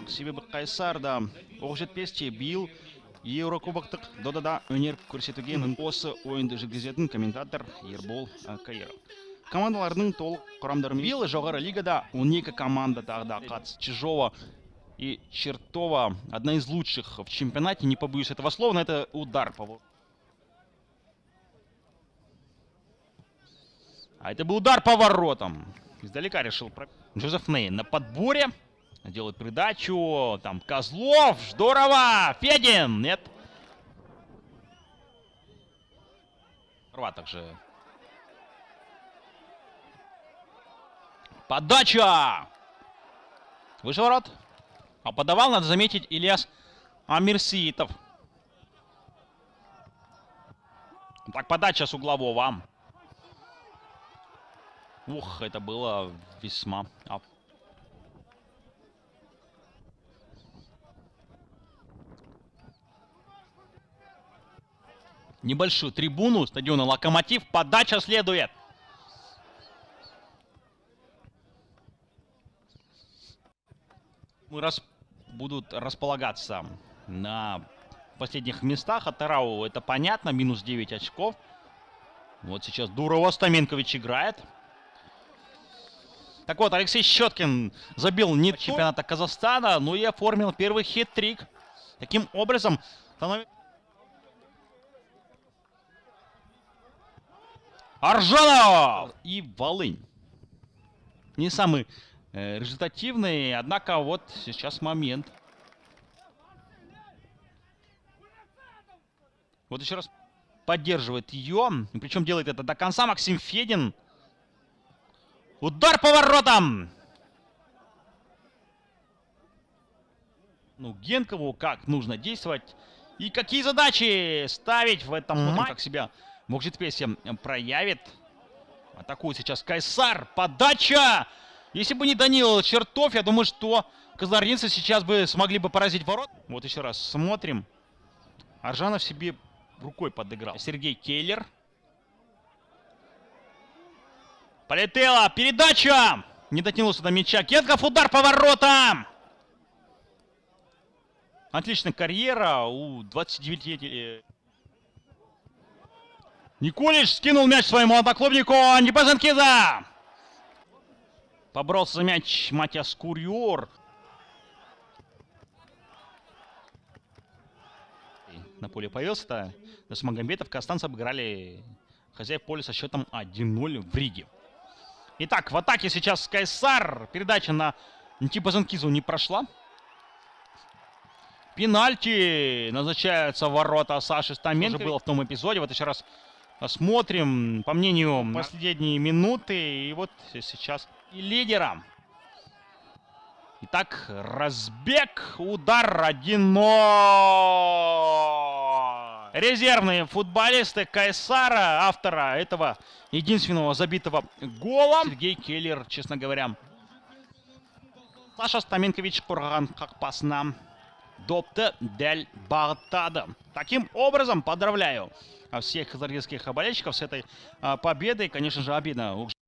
себебі Қайсар да оқжетпесте биыл Еурокубоктық додада өнер көрсетуге осы ойынды жүргізетін комментатор Ербол Каиров. Командалардың толық құрамдарымен биыл жоғары лигада 12 команда тағда қатысты. Чижова и Чертова одна из лучших в чемпионате, не побоюсь этого слова, но это удар по... А это был удар по воротам. Издалека решил... Джозеф Ней на подборе. Делает передачу. Там Козлов. Здорово. Федин. Нет. Рва также. Подача. Выше ворот. А подавал, надо заметить, Ильяс Амирсиитов. Так, подача с углового. Ух, это было весьма... Небольшую трибуну стадиона «Локомотив». Подача следует. Будут располагаться на последних местах. От Тарау это понятно. Минус 9 очков. Вот сейчас Дурова Стаменкович играет. Так вот, Алексей Щеткин забил не чемпионата Казахстана, но и оформил первый хет-трик. Таким образом, Аржанов и Волынь. Не самый результативный, однако вот сейчас момент. Вот еще раз поддерживает ее, причем делает это до конца Максим Федин. Удар по воротам! Ну, Генкову как нужно действовать и какие задачи ставить в этом матче. Как себя Мокжетпесе проявит. Атакует сейчас Кайсар. Подача! Если бы не Данил Чертов, я думаю, что казаринцы сейчас бы смогли бы поразить ворот. Вот еще раз смотрим. Аржанов себе рукой подыграл. Сергей Кейлер. Полетела передача! Не дотянулся до мяча. Генков, удар по воротам! Отличная карьера у 29-летия. Николич скинул мяч своему одноклубнику Нипазенкиза. Поборолся за мяч Матиас Курьор. На поле появился-то. Досмагомбетов, Казахстанцы обыграли хозяев поля со счетом 1-0 в Риге. Итак, в атаке сейчас Кайсар. Передача на Нипазенкизу не прошла. Пенальти назначаются в ворота Саши Стаменко. Уже было в том эпизоде. Вот еще раз смотрим, по мнению, последние минуты. И вот сейчас и лидера. Итак, разбег. Удар 1-0. Резервные футболисты Кайсара, автора этого единственного забитого гола. Сергей Келлер, честно говоря. Саша Стаменкович Курган қақпасына допты дәл бағыттады. Таким образом, поздравляю всех казахстанских болельщиков с этой победой. Конечно же, обидно.